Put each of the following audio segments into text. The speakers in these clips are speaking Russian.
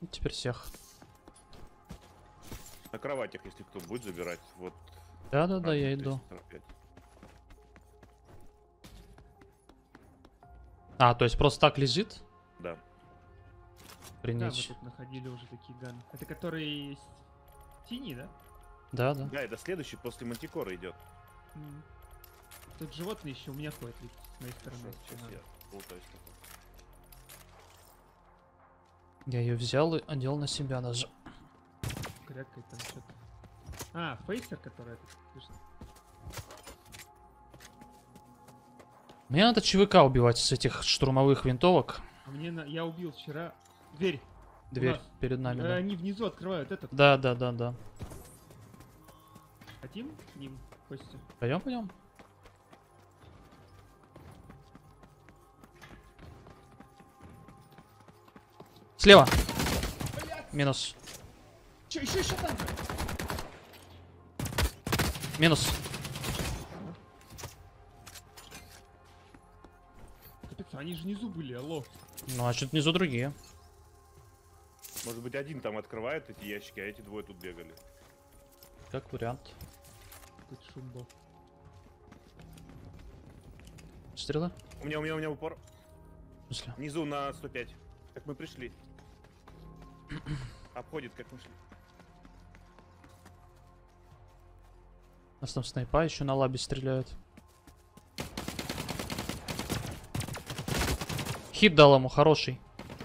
Теперь всех. На кроватях, если кто будет забирать. Вот. Да-да-да, я иду. 345. А, то есть просто так лежит? Да. Да, мы Принять. тут находили уже такие ганы. Это который синий, да? Да-да. Да, это следующий после Мантикора идет. М. Тут животные еще у меня ходят ведь с моей стороны. Хорошо, если сейчас надо. я полутаюсь. Я ее взял и одел на себя даже. Крякает там что-то. А, фейсер, который этот. Слышно? Мне надо ЧВК убивать с этих штурмовых винтовок. А мне я убил вчера. Дверь. Дверь нас. перед нами. Да. Они внизу открывают этот. Да. Хотим к ним, Костя? Пойдем. Слева. Минус. Че, еще там? Минус. Капец, они же внизу были, алло. Ну, а что-то внизу другие. Может быть, один там открывает эти ящики, а эти двое тут бегали. Как вариант. Какой-то шум был. Стрелы? У меня упор. В смысле? Внизу на 105. Как мы пришли. Обходит, как мы шли. У нас там снайпа еще на лабе стреляют. Хит дал ему, хороший.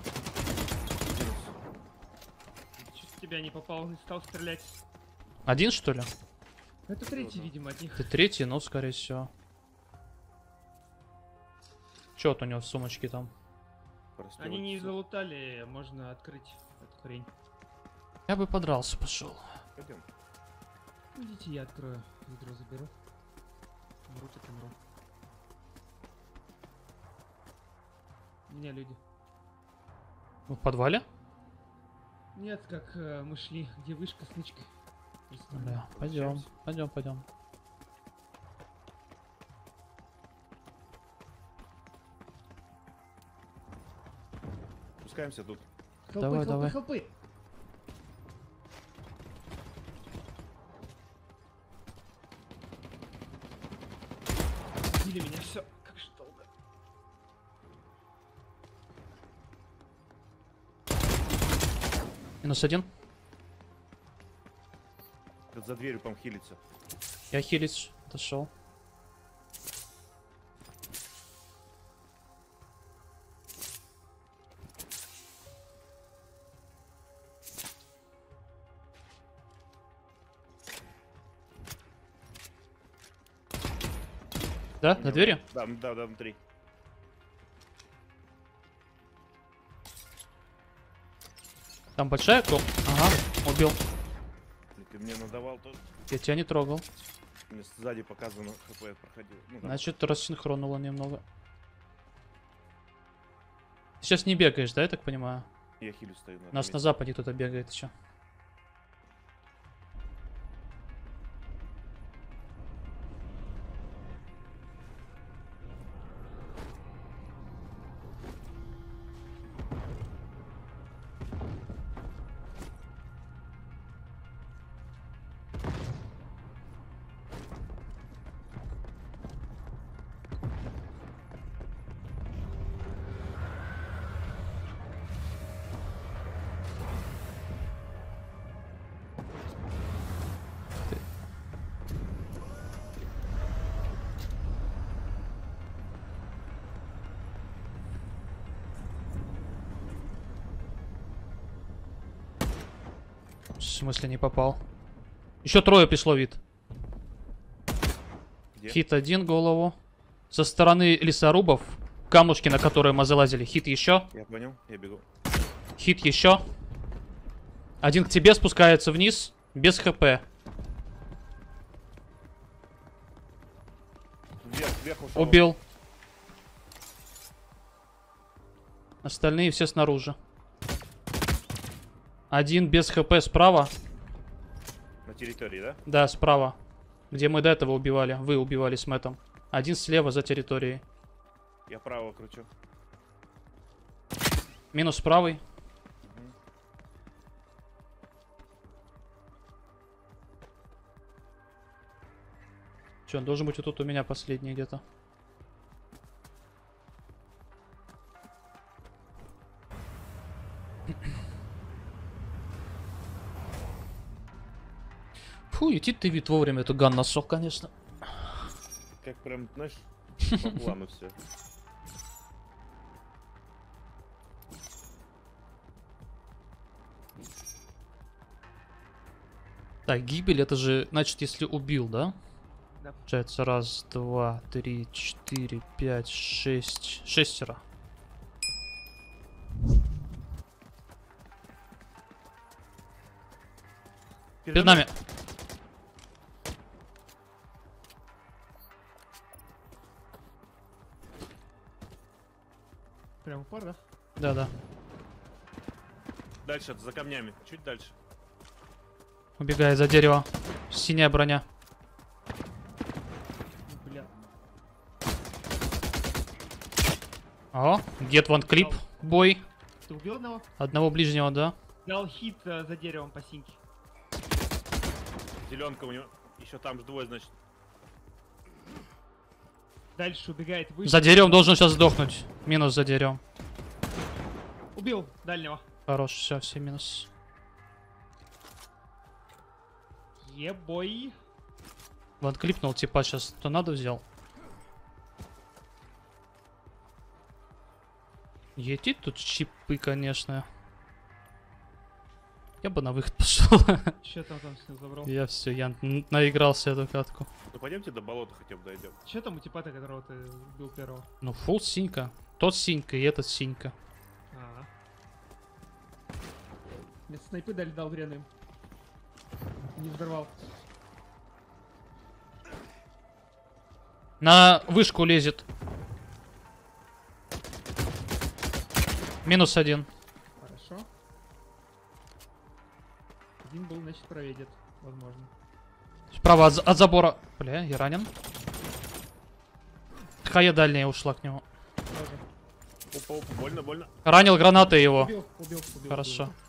Чуть в тебя не попал, не стал стрелять. Один, что ли? Это третий, видимо, от них. Ты третий, ну, скорее всего. Чё вот у него в сумочке там? Они не залутали, можно открыть эту хрень. Я бы подрался, пошел. Пойдем. Идите, я открою. Ведро заберу. Умру, так умру. У меня люди. В подвале? Нет, как мы шли, где вышка с нычкой. Бля, пойдем. Спускаемся тут. Хелпы, Давай. хелпы! Убили меня, все. Как же долго. Минус один. Тут за дверью, по-моему, хилится. Я хилить отошел. Да, на двери? Да, внутри. Там большая коп. Ага, убил. Ты мне надавал тоже. Я тебя не трогал. Мне сзади показано, хп проходил. Ну, да. Значит, рассинхронило немного. Ты сейчас не бегаешь, да, я так понимаю? Я хилю стою. У нас на западе кто-то бегает еще. В смысле не попал? Еще трое пришло вид. Где? Хит один голову. Со стороны лесорубов. Камушки, на которые мы залазили. Хит еще. Я понял, я бегу. Хит еще. Один к тебе спускается вниз. Без хп. Вверх ушел. Убил. Остальные все снаружи. Один без хп справа. На территории, да? Да, справа. Где мы до этого убивали. Вы убивали с Мэттом. Один слева за территорией. Я право кручу. Минус правый. Че, он должен быть вот тут у меня последний где-то. Фу, идти ты вид вовремя эту ган насок, конечно. Как прям, знаешь, по плану все. Так, гибель это же, значит, если убил, да? Да. Получается, раз, два, три, четыре, пять, шесть. Шестеро. Перед нами. Прям упор, да? Да-да. Дальше, за камнями. Чуть дальше. Убегает за дерево. Синяя броня. Бля. О, get one clip. Бой. Ты убил одного? Одного ближнего, да? Дал хит за деревом по синьке. Зеленка у него. Еще там же двое, значит. Дальше убегает выше. За деревом должен сейчас сдохнуть. Минус за деревом. Убил дальнего. Хорош, все минус. Ебой. Вот клипнул, типа сейчас то надо взял. Ети тут чипы, конечно. Я бы на выход пошел. Че там с ним забрал? Я все, я наигрался эту катку. Ну пойдемте до болота хотя бы дойдем. Че там у типа-то, которого ты убил первого? Ну, фул синька. Тот синька и этот синька. А. Мне снайпы дал вреным. Не взорвал. На вышку лезет. Минус один. Хорошо. Один был, значит, проведет, возможно. Справа от забора. Бля, я ранен. Хая дальняя ушла к нему. Тоже. Опа, опа, больно, больно. Ранил гранатой его. Убил. Хорошо. Убил.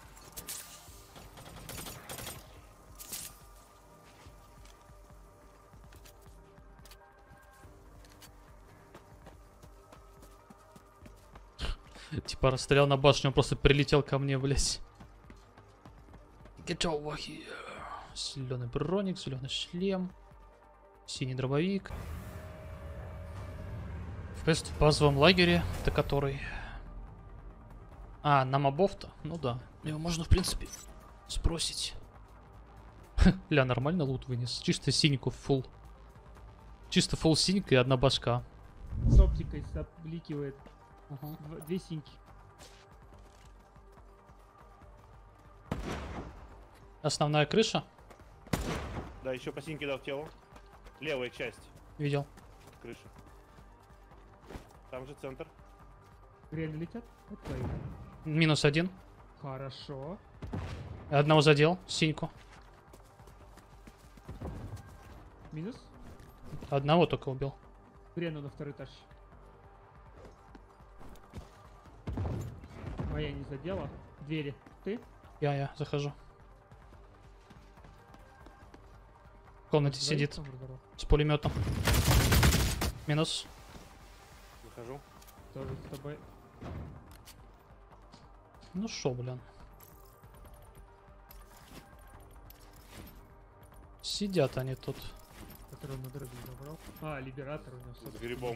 Типа расстрелял на башню, он просто прилетел ко мне, блять. Get over here. Зеленый броник, зеленый шлем, синий дробовик. Квест в базовом лагере, это который... А, на мобов-то? Ну да. Его можно, в принципе, сбросить. Ля, нормально лут вынес. Чисто синьку фул. Чисто фул синька и одна башка. С оптикой обликивает. Угу. Две синьки. Основная крыша. Да, еще по синьке дал тело. Левая часть Видел. крыши. Там же центр. Реально летят? Вот твои. Минус один. Хорошо. Одного задел. Синьку. Минус. Одного только убил. Брену на второй этаж. Моя не задела. Двери. Ты? Я захожу. В комнате сидит с пулеметом. Минус. Выхожу. Тоже с тобой. Ну шо, блин. Сидят они тут. Который он на дороге забрал. А, либератор у него. С собственно. грибом.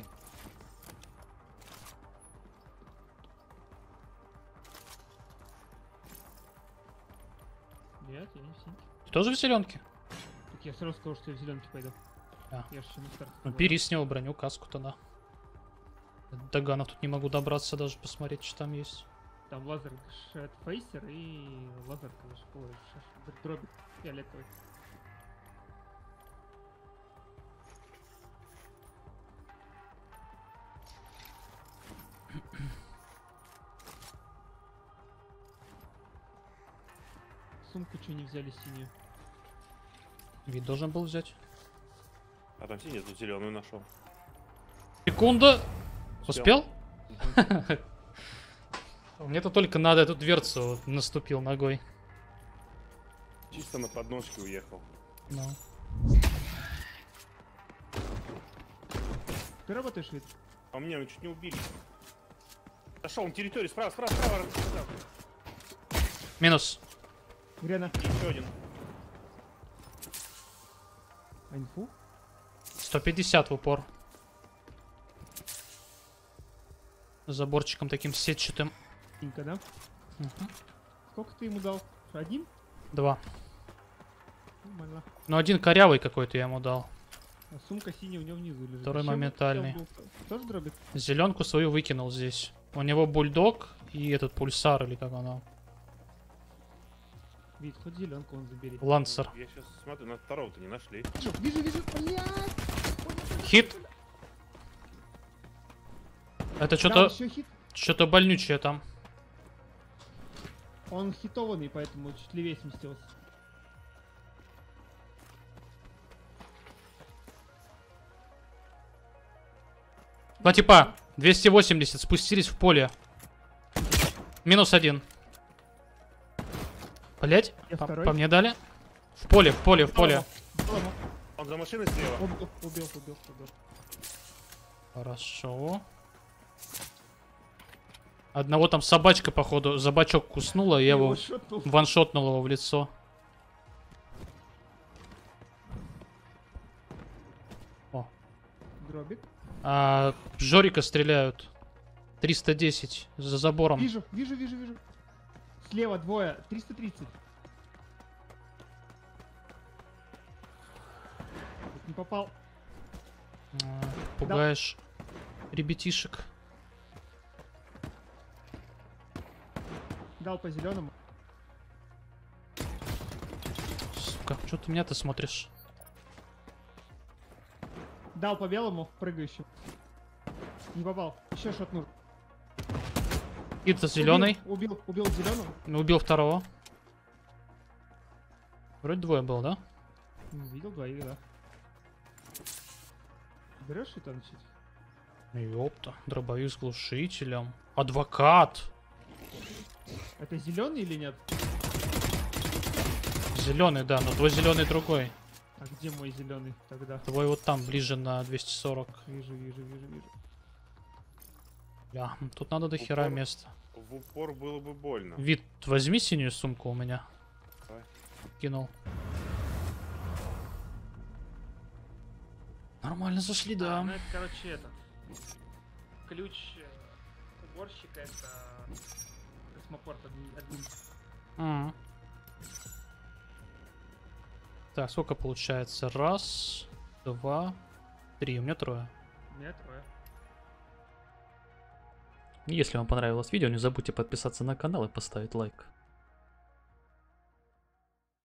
Нет, я не в синьке. Ты тоже в зеленке? Так я сразу сказал, что я в зеленке пойду. А. Я же еще на старте. Ну бери с него броню, каску тогда. До ганов тут не могу добраться, даже посмотреть, что там есть. Там лазер фейсер и лазер, конечно, дробит фиолетовый. Сумку что не взяли синюю? Вид должен был взять. А там синий, тут зеленую нашел. Секунда. Успел? Мне-то только надо эту дверцу наступил ногой. Чисто на подножке уехал. Ну. Ты работаешь, Вит? А меня чуть не убили. Зашел на территорию, справа, справа, справа. Минус. Грена. Еще один. А инфу? 150 в упор. Заборчиком таким сетчатым. Инка, да? Мгм. Сколько ты ему дал? Один? 2. Нормально. Ну, один корявый какой-то я ему дал. А сумка синяя у него внизу лежит. Второй Зачем моментальный. он тоже дробит? Зеленку свою выкинул здесь. У него бульдог и этот пульсар, или как оно. Вид, хоть зеленку он забери. Лансер. Я сейчас смотрю, на второго-то не нашли. Вижу, блядь! Хит. Это Да, что-то еще хит. что-то больнючее там. Он хитованный, поэтому чуть левее сместился. Два типа. 280 спустились в поле. Минус 1. Блять, Я по второй. мне дали. В поле, в поле, в поле. Дома. Он за машиной слева. Убил. Хорошо. Одного там собачка, походу, за бачок куснула, и я его шотнул. ваншотнул его в лицо. О. Дробик. Жорика стреляют. 310 за забором. Вижу. Слева двое. 330. Не попал. Пугаешь ребятишек. Дал по зеленому. Сука, что ты меня-то смотришь? Дал по белому, прыгающему. Не попал. Еще шотнул. Кит зеленый. Убил зеленого. Убил второго. Вроде двое было, да? Видел двоих, да. Берешь это начать? Ёпта, дробовик с глушителем. Адвокат. Это зеленый или нет? Зеленый, да, но твой зеленый другой. А где мой зеленый тогда? Твой вот там, ближе на 240. Вижу. Бля, тут надо до хера Упор. места. В упор было бы больно. Вид, возьми синюю сумку у меня. Давай. Кинул. Нормально зашли, да. Ну это, короче, этот. Ключ уборщика это космопорт один. Мгм. Так, сколько получается? Раз, два, три. У меня трое. Нет, трое. Если вам понравилось видео, не забудьте подписаться на канал и поставить лайк.